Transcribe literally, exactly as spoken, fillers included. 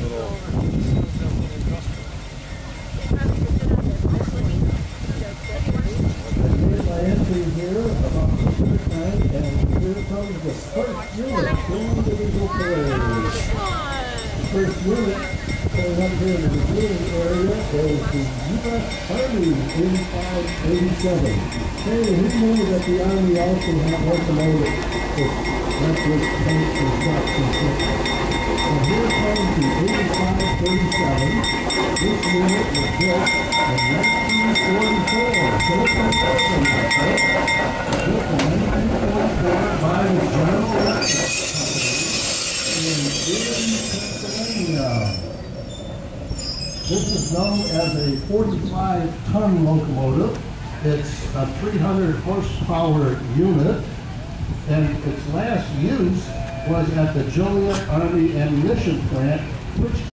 My entry here about midnight, and here comes the first unit going to the parade. The first unit going up here in the beginning area is the U S Army eighty-five eighty-seven. Hey, who knew that the Army also had locomotives with electric tank construction system? So here comes the eighty-five thirty-seven. This unit was built in nineteen forty-four. So it's been built in nineteen forty-four by the General Electric Company in Erie, Pennsylvania. This is known as a forty-five ton locomotive. It's a three hundred horsepower unit, and its last use was at the Joliet Army Ammunition Plant, which